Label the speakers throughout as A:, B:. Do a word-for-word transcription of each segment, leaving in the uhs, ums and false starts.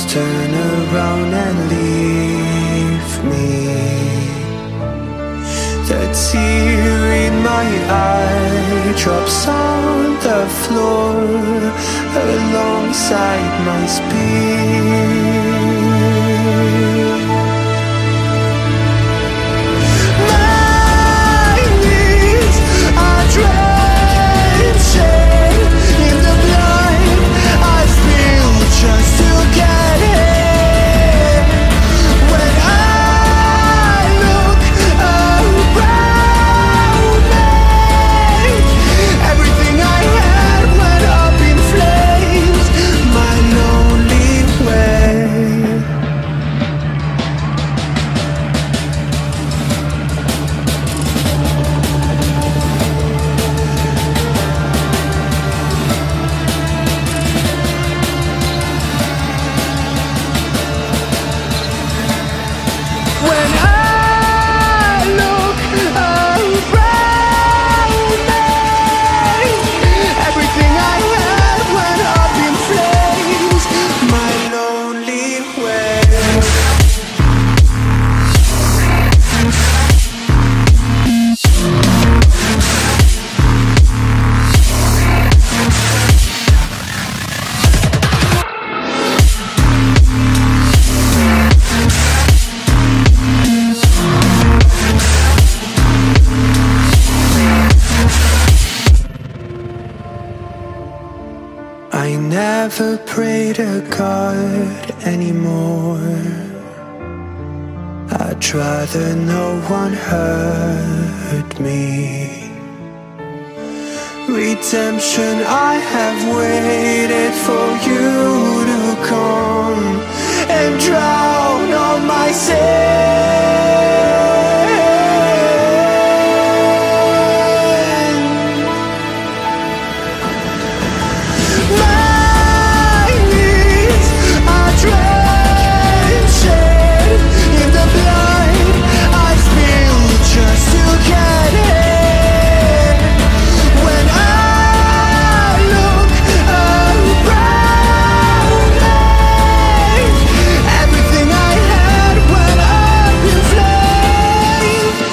A: Just turn around and leave me. The tear in my eye drops on the floor alongside my speed. My knees are drenching in the blood I spill just to get here. When I look around me, everything I had went up in flames. My lonely way. When I look around me, everything I had went up in flames. My lonely way. I never pray to God anymore. I'd rather no one hurt me. Redemption, I have waited for you to come and drown all my sin. My knees are drenching in the blood I spill just to get here. When I look around me, everything I had went up in flames.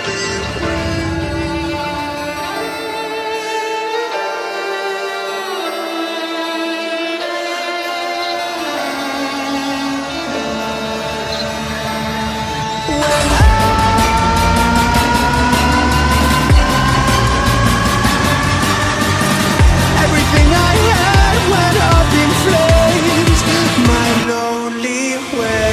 A: Everything I had went up in flames. My lonely way.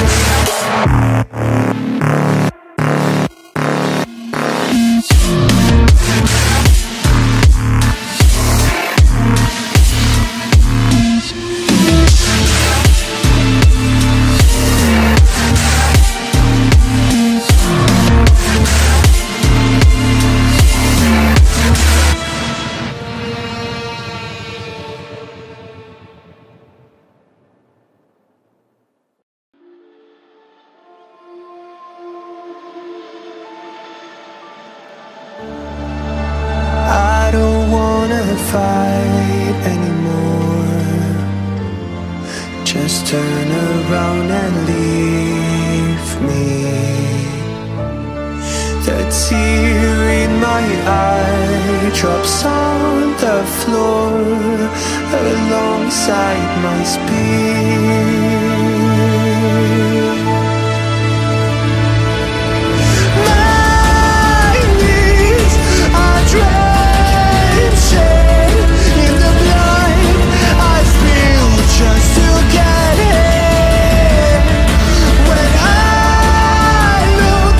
A: I don't wanna fight anymore. Just turn around and leave me. The tear in my eye drops on the floor alongside my speed. My knees are drenching in the blood I spill just to get here. When I look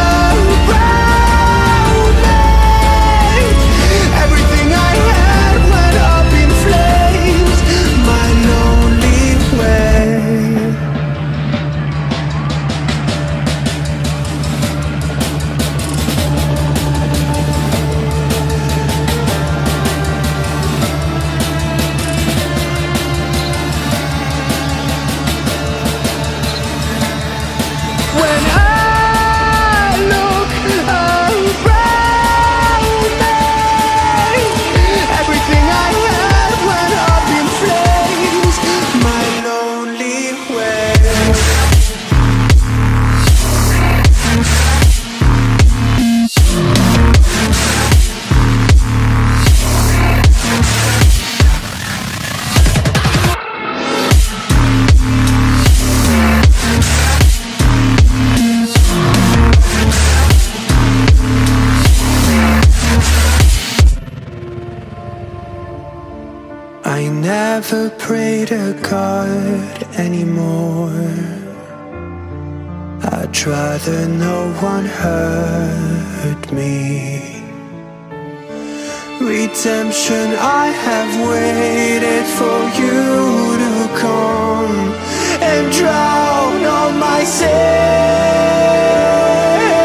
A: around me, everything I had went up in flames. My lonely way. When I look around me, everything I had went up in flames. My lonely never pray to God anymore. I'd rather no one hurt me. Redemption, I have waited for you to come and drown all my sins.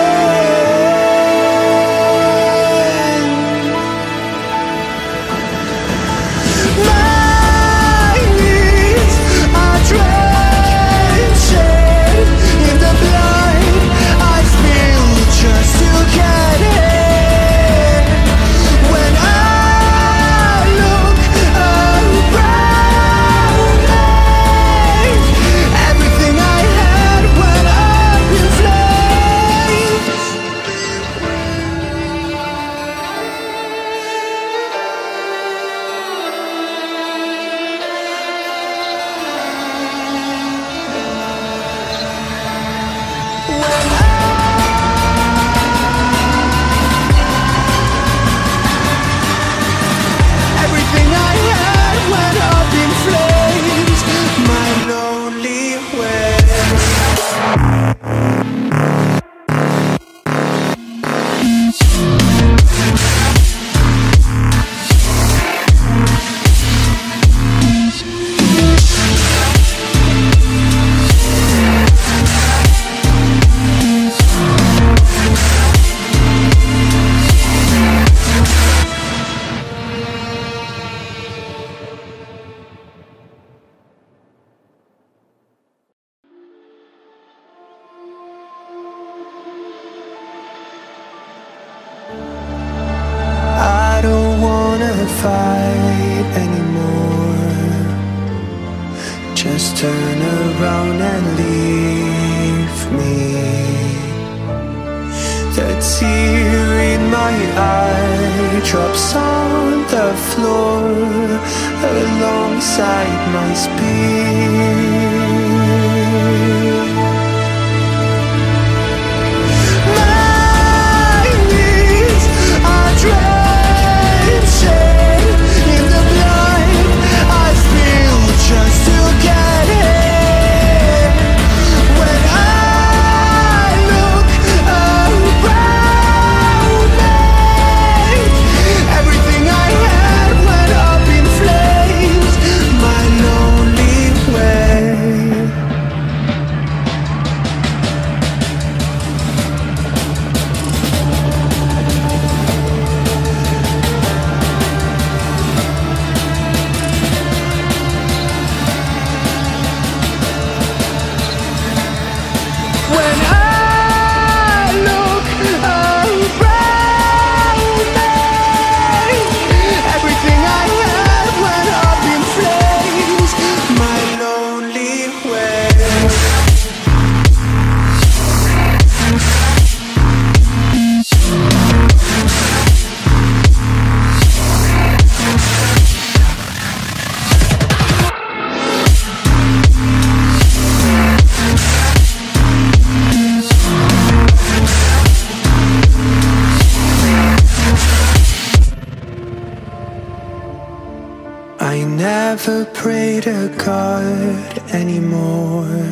A: Fight anymore. Just turn around and leave me. The tear in my eye drops on the floor alongside my speed. My knees are drenching just to get in. When I look around me, everything I had went up in flames. My lonely way. I never pray to God anymore.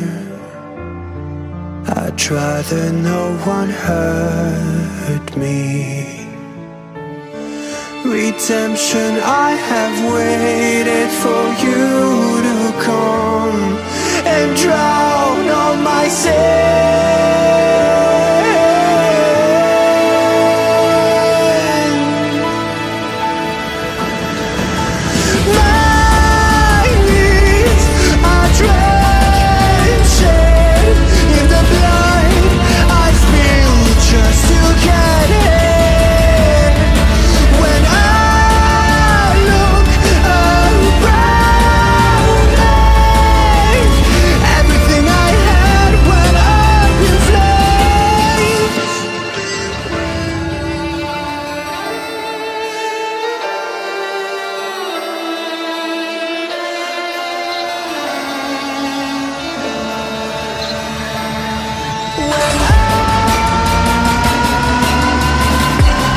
A: I'd rather no one hurt me. Redemption, I have waited for you to come and drown all my sins.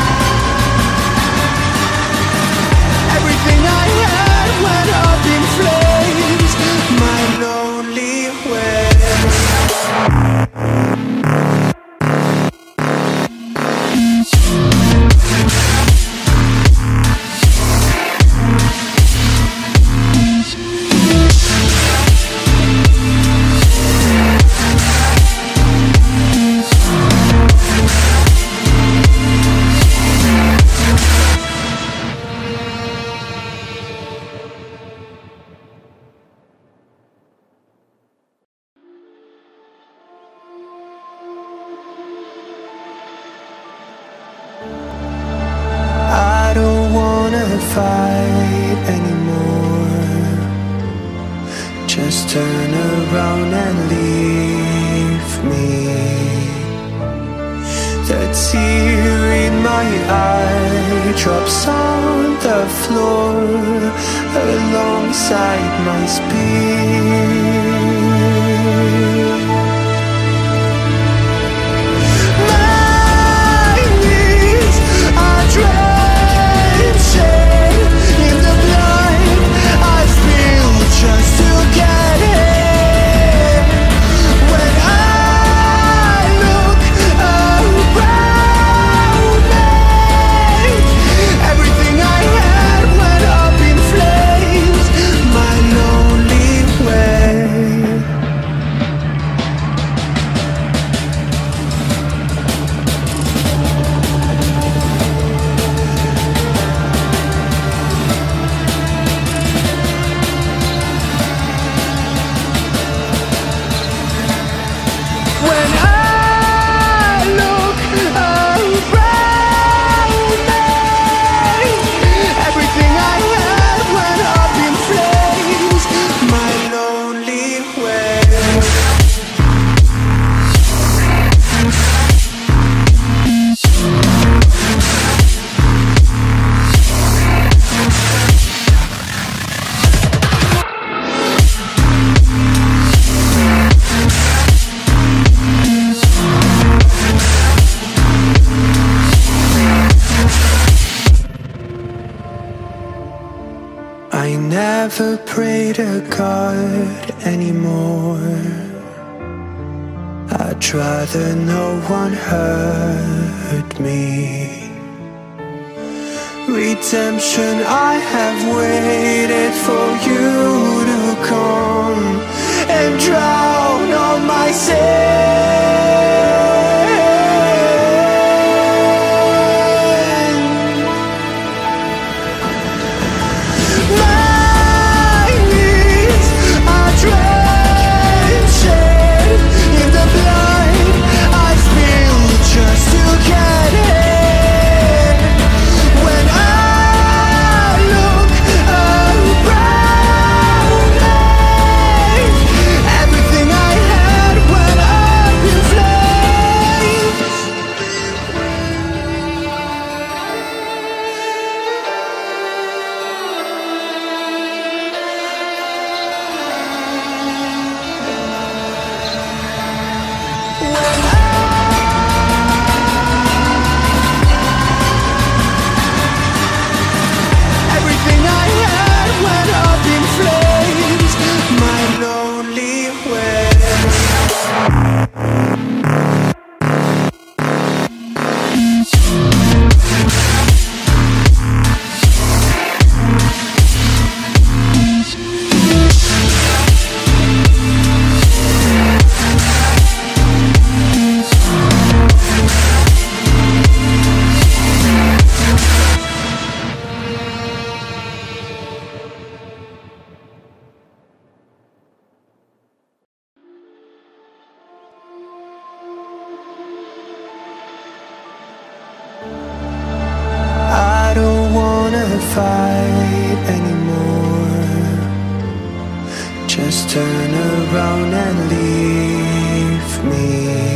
A: Everything I had went up in flames. wanna fight anymore. Just turn around and leave me. The tear in my eye drops on the floor alongside my speed. My knees are drenching in the blood I spill just to get here. When I look around me, everything I had went up in flames. My lonely way. When I look around me, everything I had went up in flames. My lonely way. I never pray to God anymore. I'd rather no one hurt me. Redemption, I have waited for you to come and drown all my sin. My knees are drenching in the blood I spill just to get here. When I look around me, everything I had went up in flames. Everything I had went up in flames. My lonely way. I don't wanna fight anymore. Just turn around and leave me.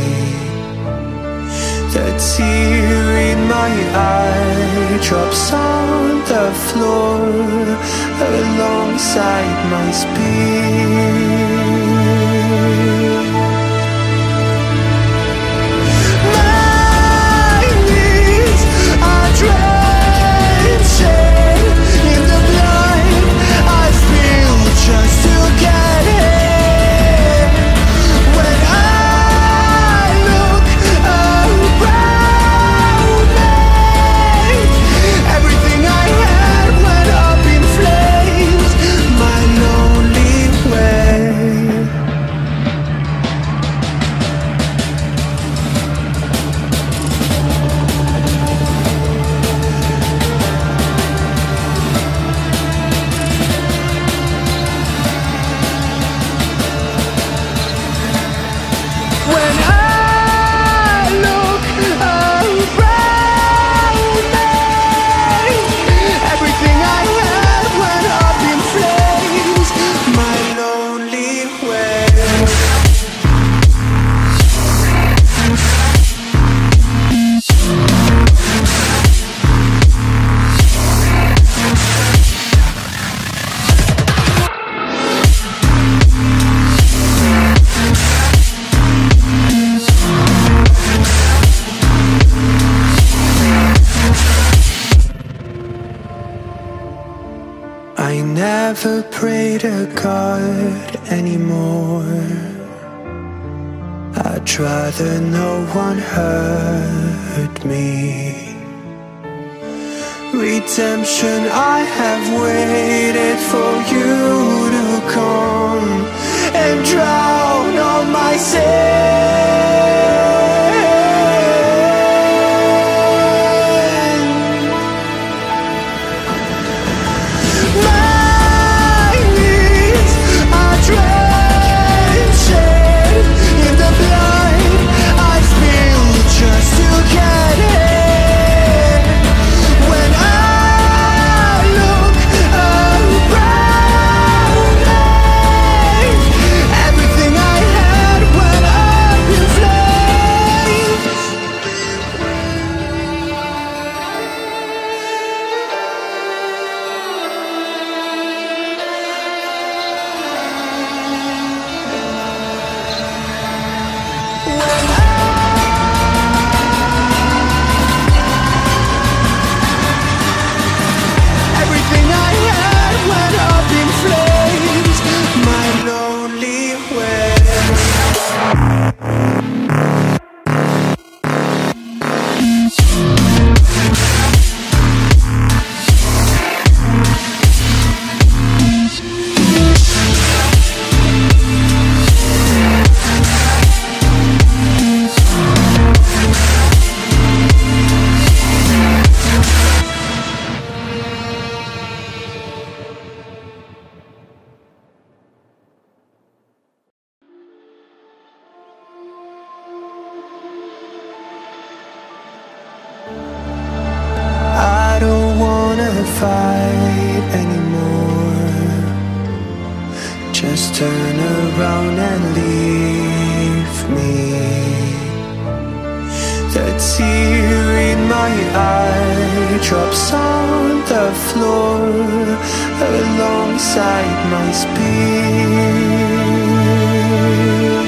A: The tear in my eye drops on the floor alongside my speed. My knees are drenching in the blood I spill just to get here. When I look around me, everything I had went up in flames. My lonely way. When I look around me, everything never pray to God anymore. I'd rather no one hurt me. Redemption, I have waited for you to come and drown all my sins. My knees are drenched in the blood I spilled just to get in. When I look around me, everything I had went up in flames. Everything I had went up in flames. My lonely way. I don't wanna fight anymore. Just turn around and leave me. The tear in my eye drops on the floor alongside my speech.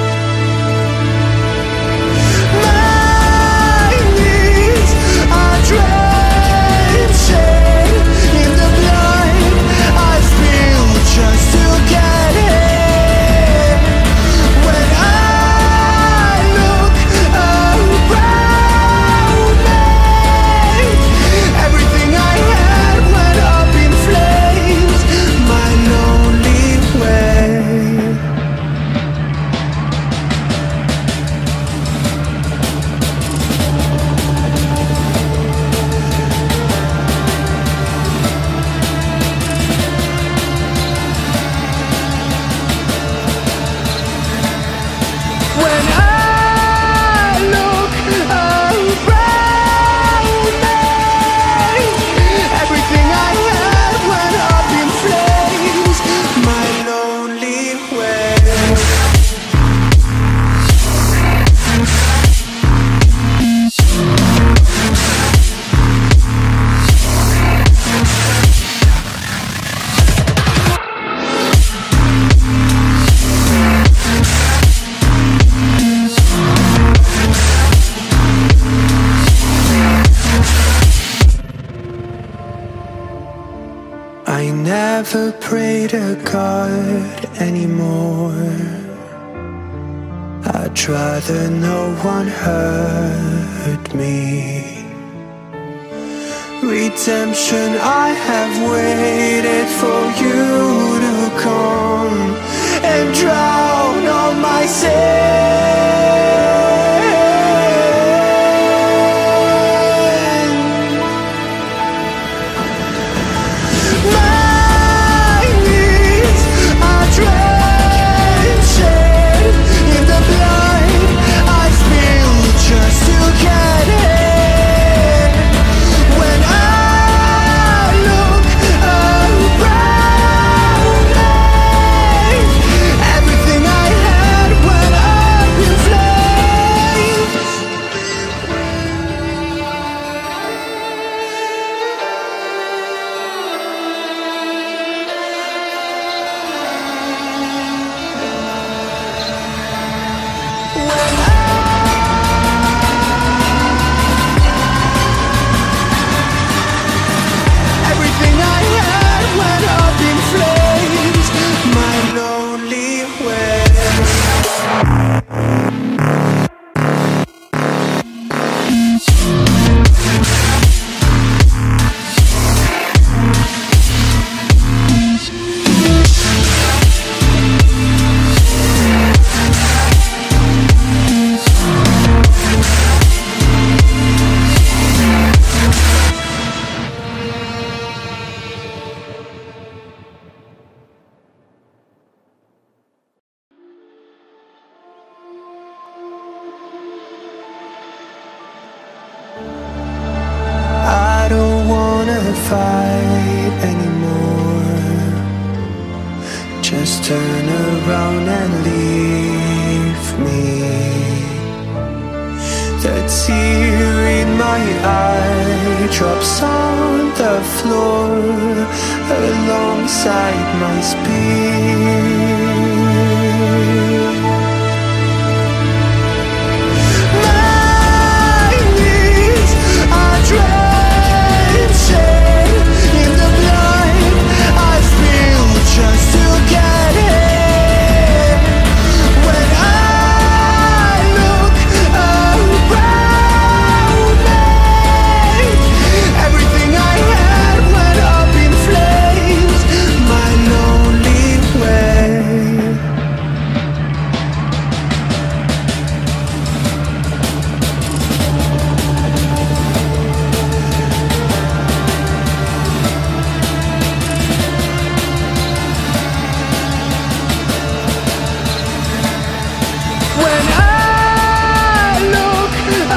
A: My knees are drenched in the blood I spilled just to get in. When I look around me, everything I had went up in flames. My lonely way. When I look around me, everything I had went up in flames. My lonely way. I never pray to God anymore. I'd rather no one hurt me. Redemption, I have waited for you to come and drown all my sins. My knees are drenched in the blood I spilled just to get in. When I look around me, everything I had went up in fight anymore. Just turn around and leave me. The tear in my eye drops on the floor alongside my speech. My knees are drenching in the blood I spill just to get in. When I look around me, everything I had went up in flames. My lonely way. When I look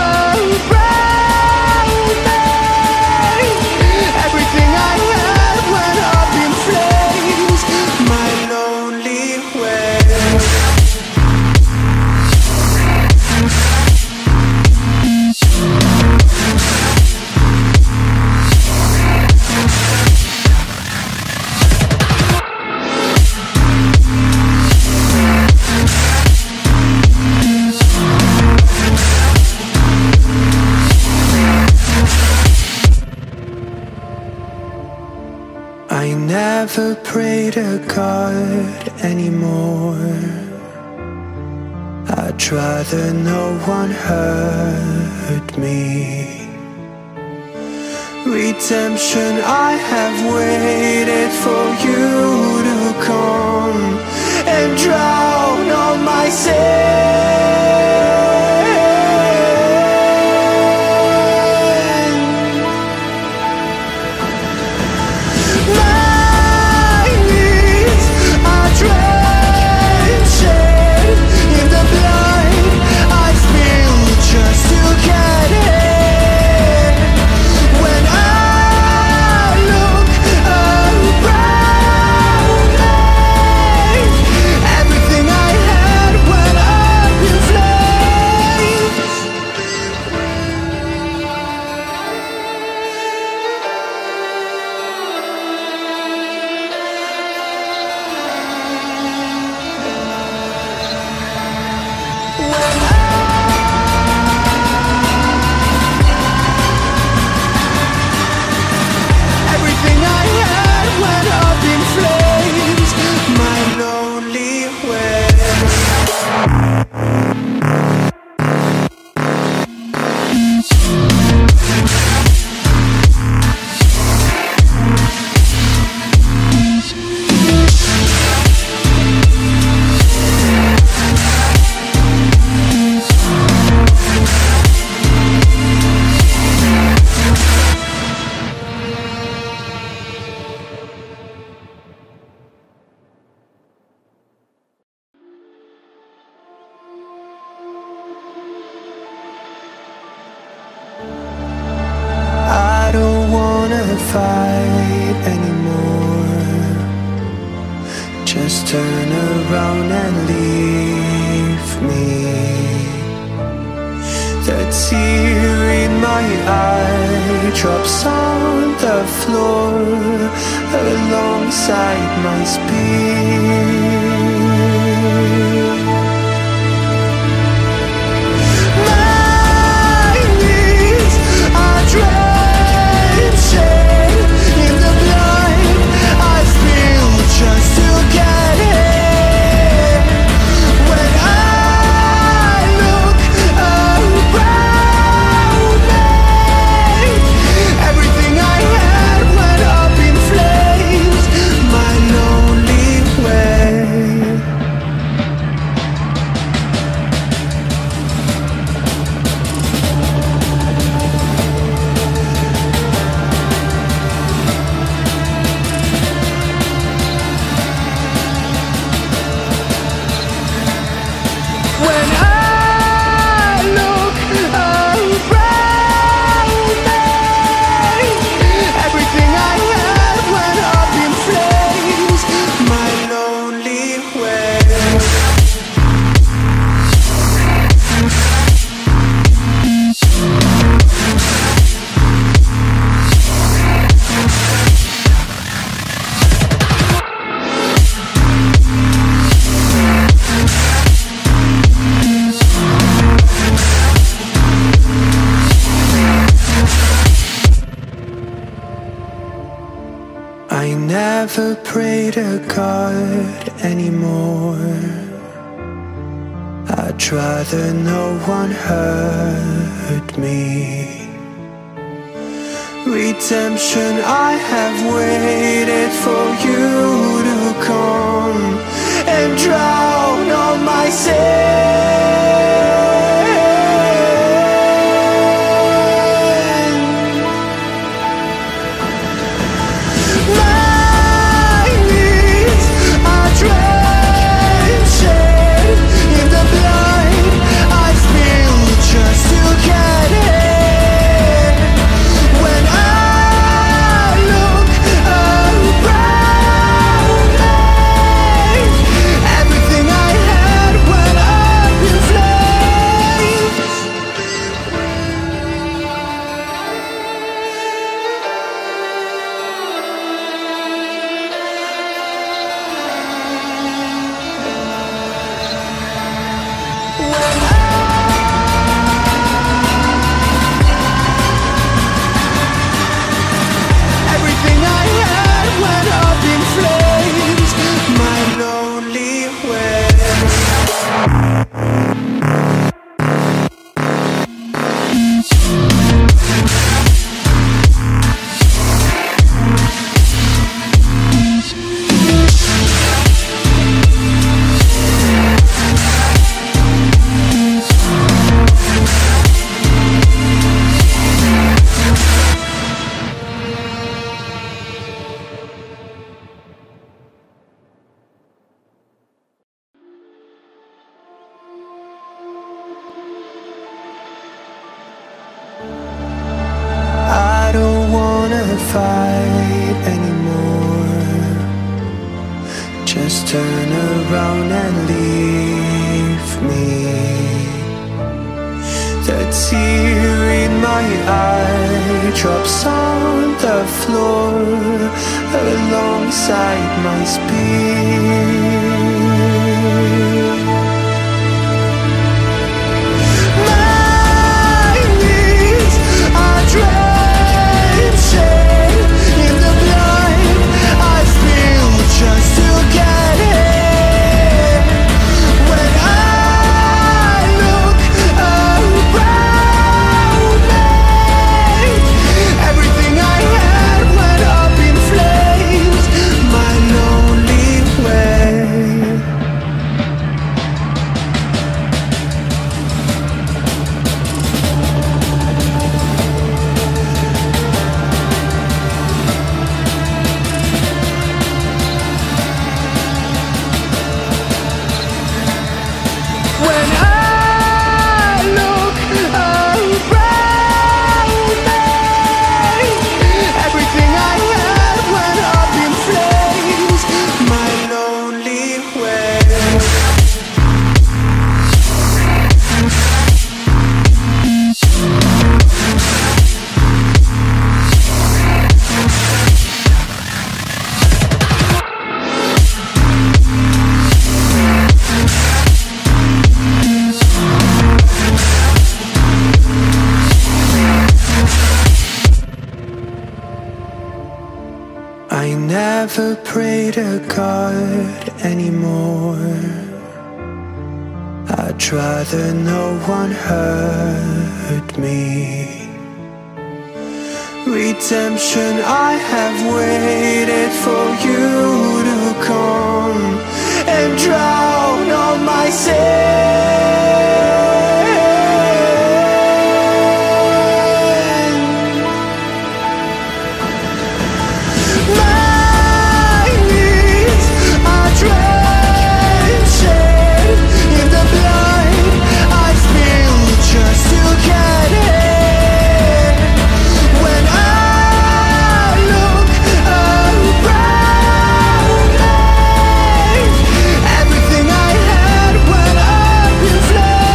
A: around me, everything I had went up in flames. My lonely way. I never pray to God anymore. I'd rather no one hurt me. Redemption, I have waited for you to come and drown all my sin. My knees are drenching in the blood I spill just to get in. When I look around me, everything I had went up in flames. Everything I had went up in flames. My lonely way. I don't wanna fight anymore. Just turn around and leave me. The tear in my eye drops on the floor alongside my speech. My knees are drenching in the blood I spill just to get in. When I look around me, everything I had went up in flames. My lonely way. never pray to God anymore. I'd rather no one hurt me. Redemption, I have waited for you to come and drown all my sins. Fight anymore. Just turn around and leave me. The tear in my eye drops on the floor alongside my speech. My knees are drenching. Just to get in. When I look around me, everything I had went up in flames. My lonely way. I never pray to God anymore. I'd rather no one hurt me. Redemption, I have waited for you to come and drown all my sins. Everything I had went up in flames.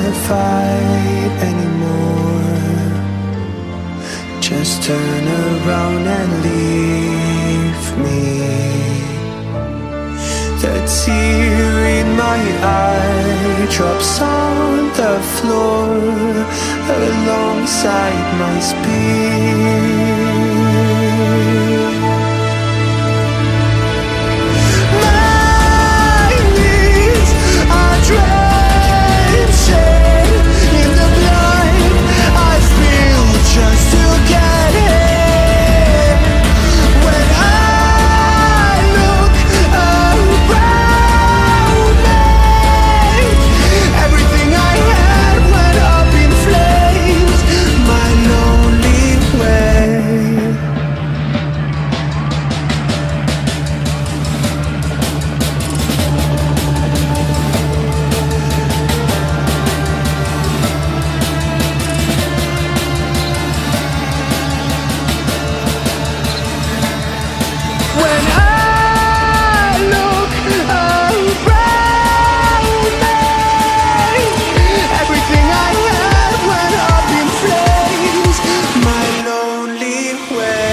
A: wanna fight anymore. Just turn around and leave me. The tear in my eye drops on the floor alongside my speed. My knees are drenching in the blood I spill just to get in. When I look around me, everything I had went up in flames. My lonely way. When I look around me, everything I had went up in flames. My lonely way.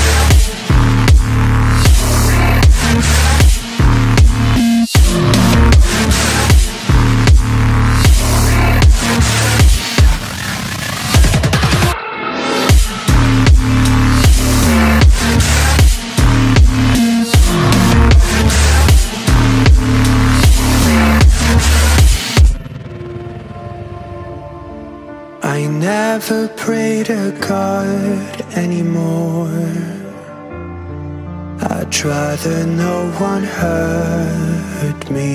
A: I never pray to God anymore. I'd rather no one hurt me.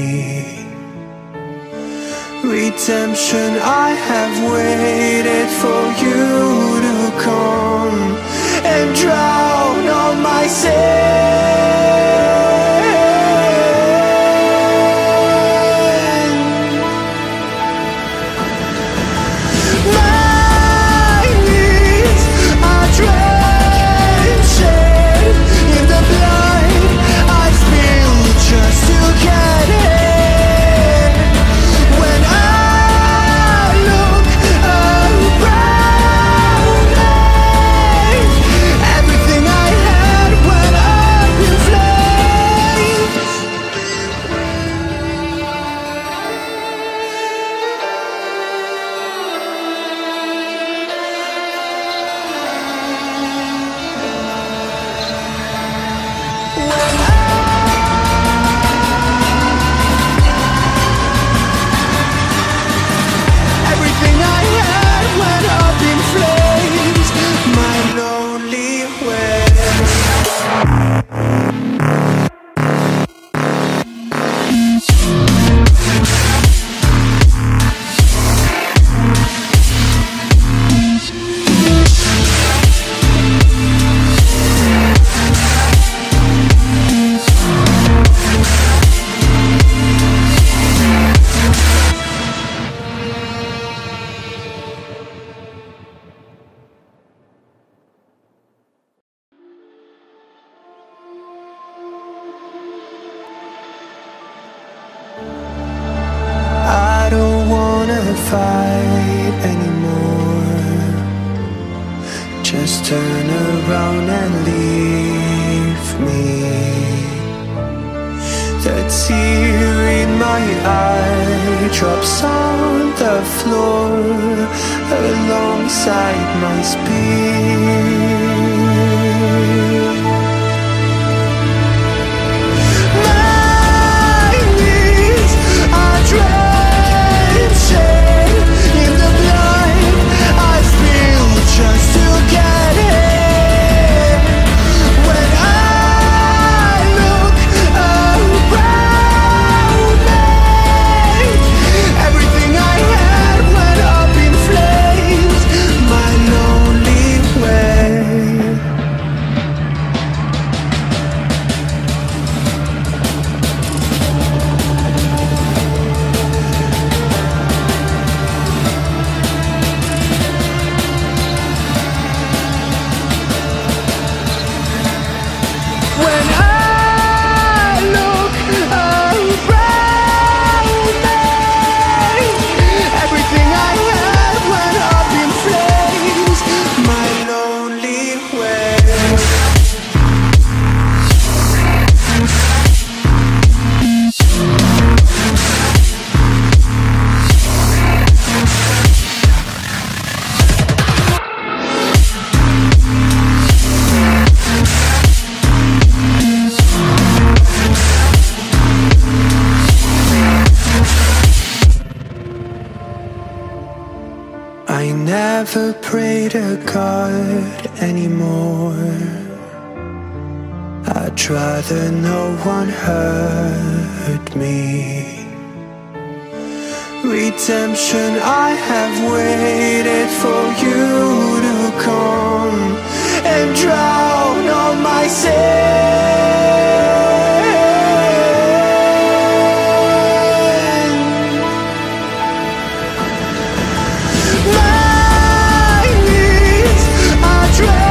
A: Redemption, I have waited for you to come and drown all my sin. My knees are drenching in the blood I spill just to get in. When I look around me, everything I had went up in flames. Everything I had went up in flames. My lonely way. I don't wanna fight anymore. Just turn around and leave me. The tear in my eye drops on the floor alongside my speed. My knees are drenching in the blood I spill just to get in. When I look around me, everything I had went up in flames. My lonely way. never pray to God anymore. I'd rather no one hurt me. Redemption, I have waited for you to come and drown all my sins. My knees are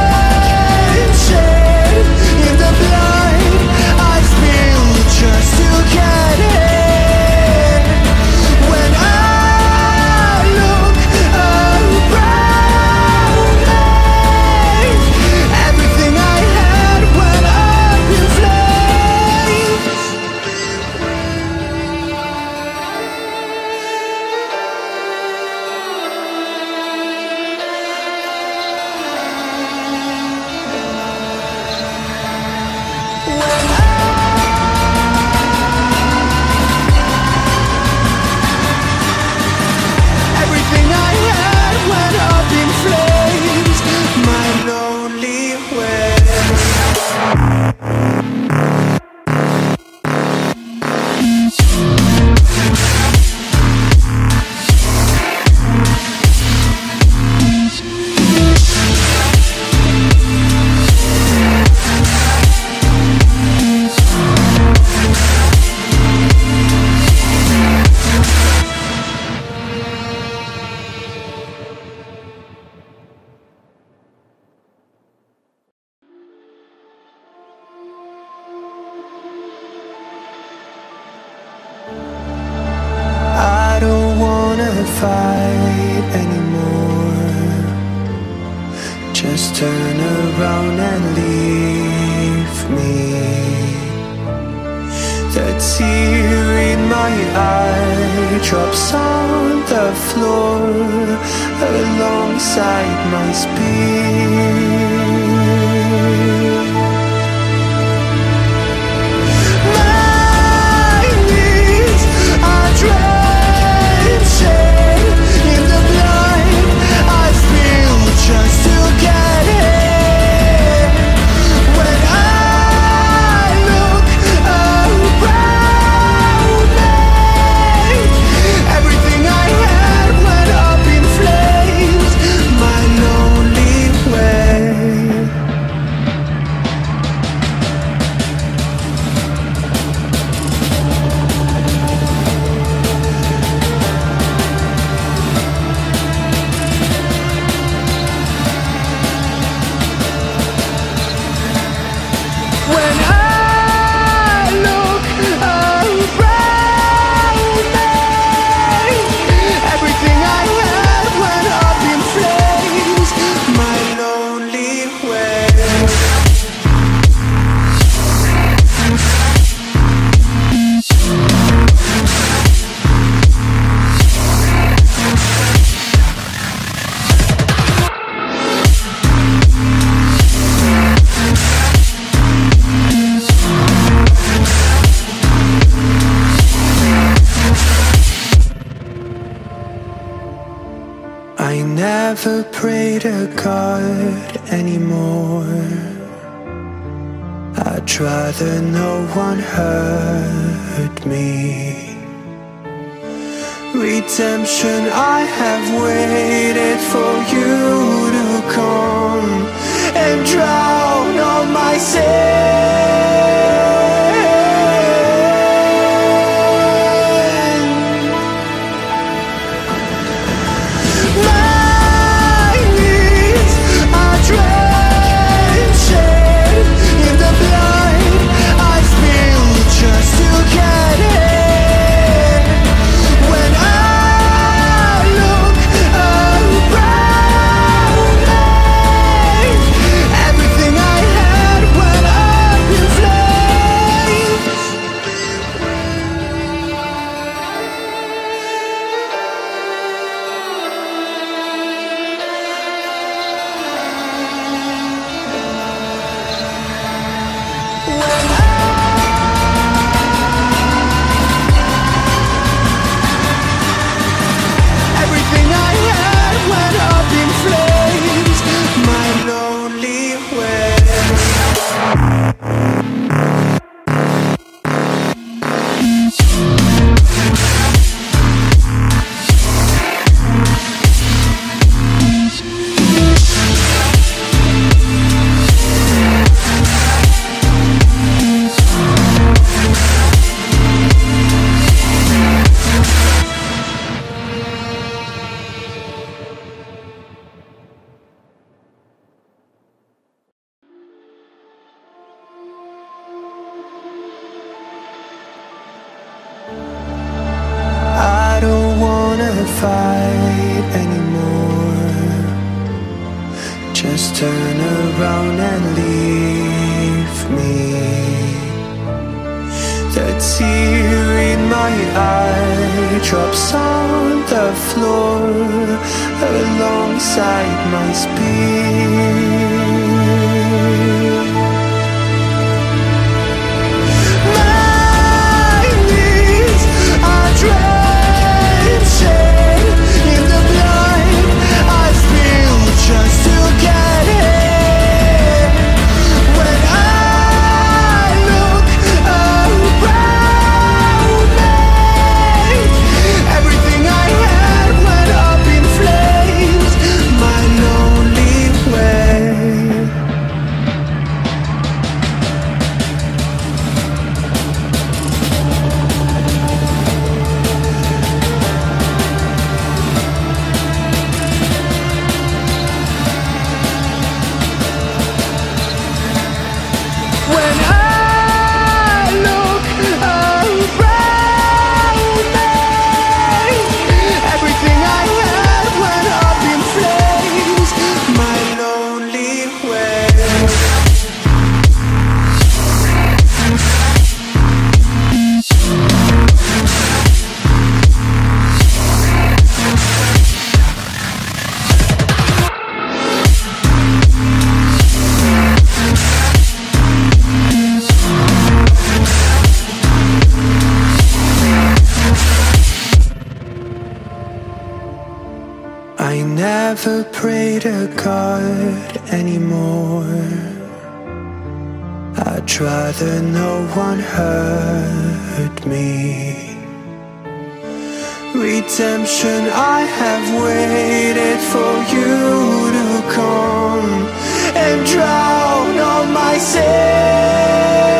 A: drenched in the blood I spilled just to get in. When I look around me, everything I had went up in flames. Everything I had went up in flames. My lonely way. I don't wanna fight anymore. Just turn around and leave me. The tear in my eye drops on the floor alongside my speech. My knees are drenched in the blood I spilled just to get in. When I look around me, everything I had went up in flames. My lonely way. When I look around me, everything I had went up in flames. My lonely way. I never pray to God anymore. I'd rather no one hurt me. Redemption, I have waited for you to come and drown all my sins. My knees are drenched in the blood I spilled just to get in. When I look around me, everything I had went up in flames. fight anymore. Just turn around and leave me. The tear in my eye drops on the floor alongside my speed. My knees are drenching in the blood I spill just to get in. When I look around me, everything I had went up in flames. My lonely way. When I look around me, everything I had went up in flames. My lonely way. I never pray to God anymore. I'd rather no one hurt me. Redemption, I have waited for you to come and drown all my sin.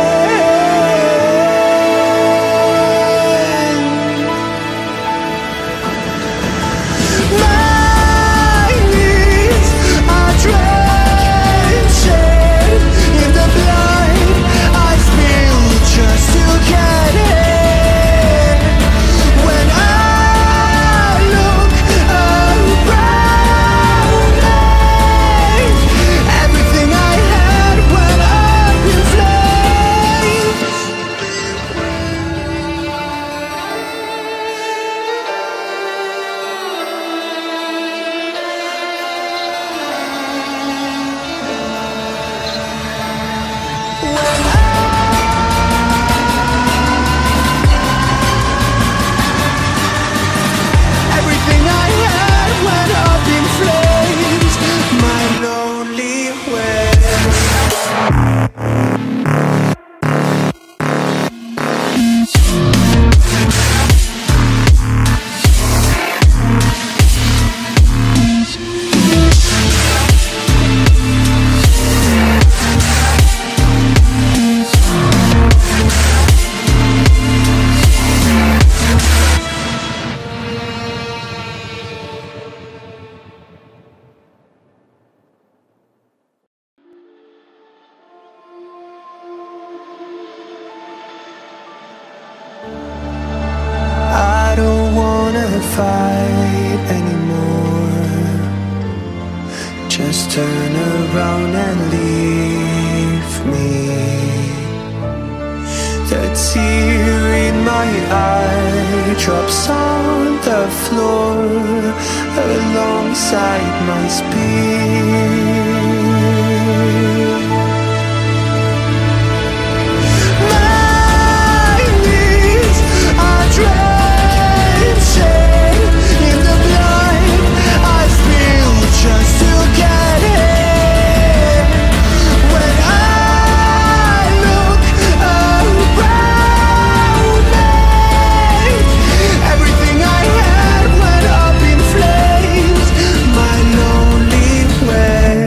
A: My knees are drenching in the blood I spill just to get in. When I look around me, everything I had went up in flames. Everything I had went up in flames. My lonely way. I don't wanna fight anymore. Just turn around and leave me. The tear in my eye drops on the floor alongside my speed. My knees are drenching in the blood I spill just to get in. When I look around me, everything I had went up in flames. My lonely way.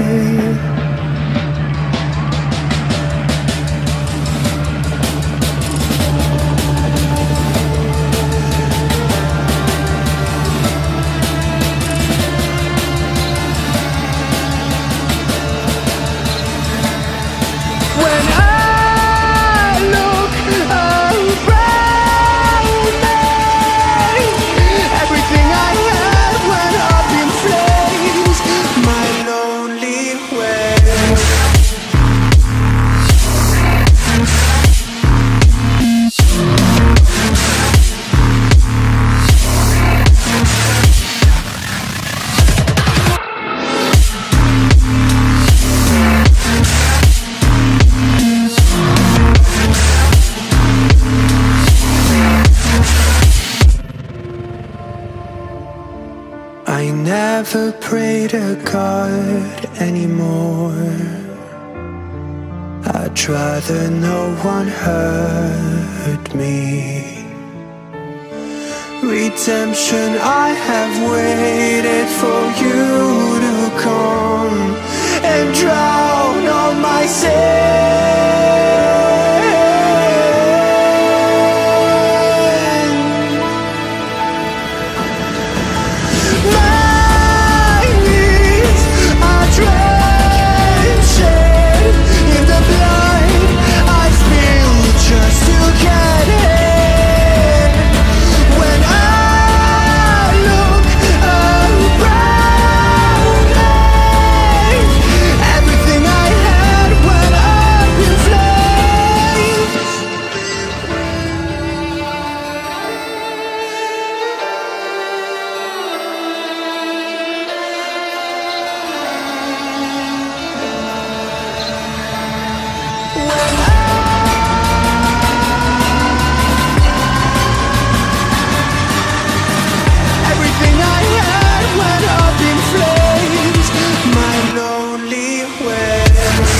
A: never pray to God anymore. I'd rather no one hurt me. Redemption, I have waited for you to come and drown all my sins. My knees are drenched in the blood I spilled just to get in. When I look around me, everything I had went up in flames. When I Everything I had went up in flames. My lonely ways.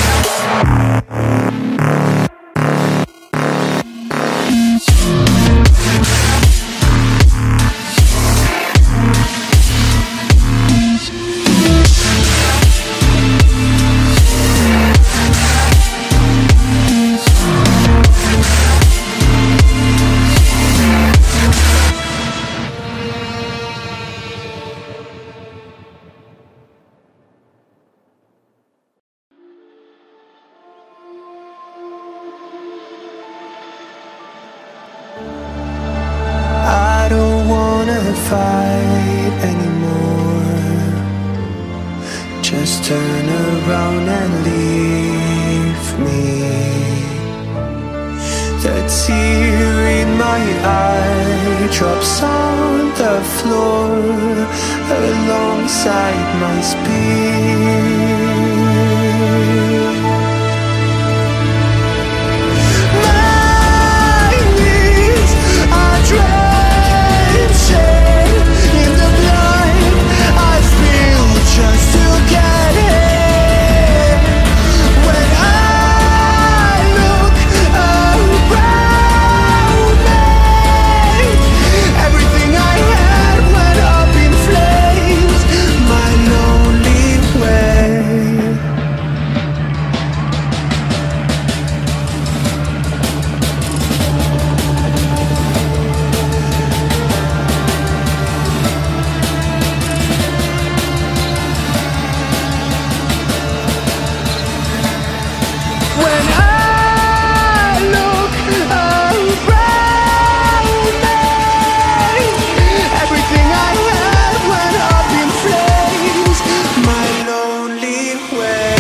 A: I don't wanna fight anymore. Just turn around and leave me. The tear in my eye drops on the floor alongside my speech. My knees are drenched in the blood I spilled just to get in. When I look around me, everything I had went up in flames. My lonely way. When I look around me, everything I had went up in flames. My lonely way.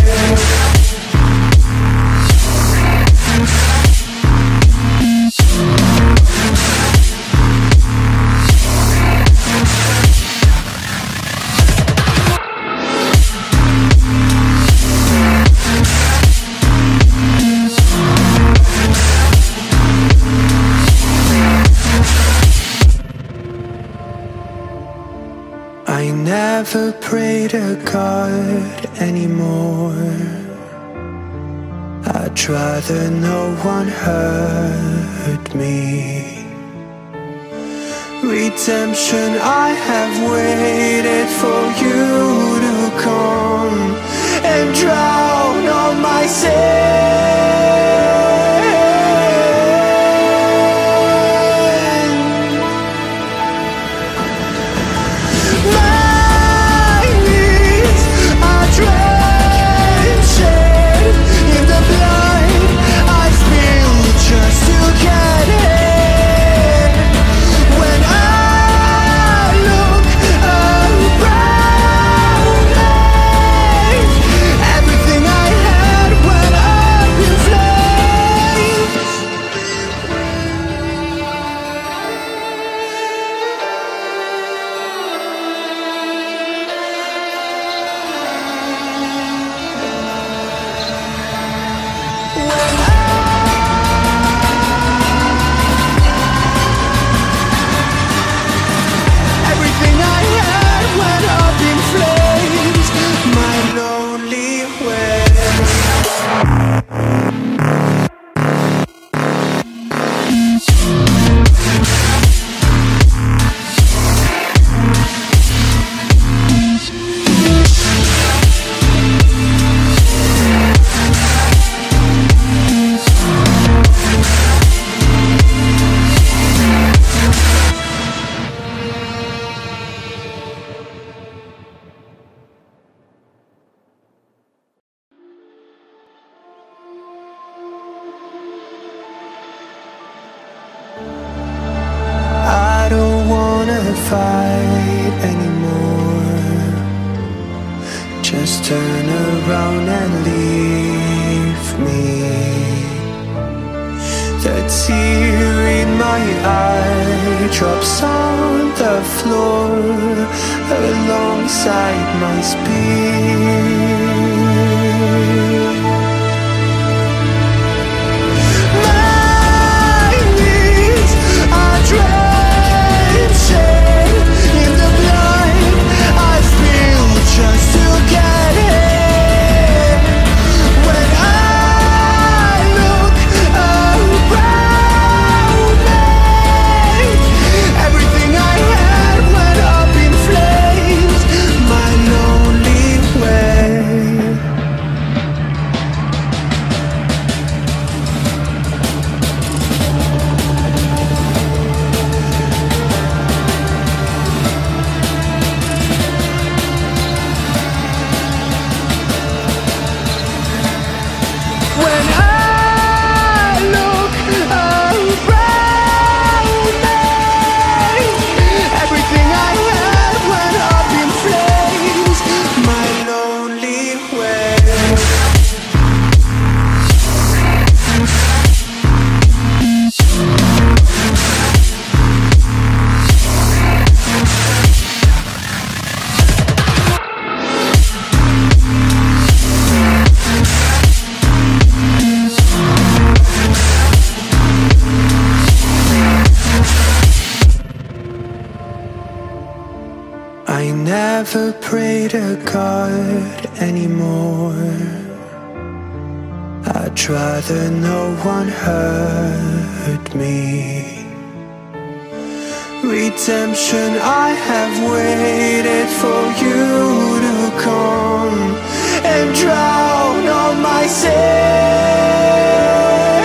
A: I never pray to God anymore. I'd rather no one hurt me. Redemption, I have waited for you to come and drown all my sins. My knees are drenched in the blood I spilled just to get in. When I look around me, everything I had went up in bother fight anymore. Just turn around and leave me. The tear in my eye drops on the floor alongside my speed. My knees are drenching in the blood I spill just to get in. When I look around me, everything I had went up in flames. My lonely way. When I look around me, everything I had went up in flames. My lonely way. I never pray to God anymore. I'd rather no one hurt me. Redemption, I have waited for you to come and drown all my sins.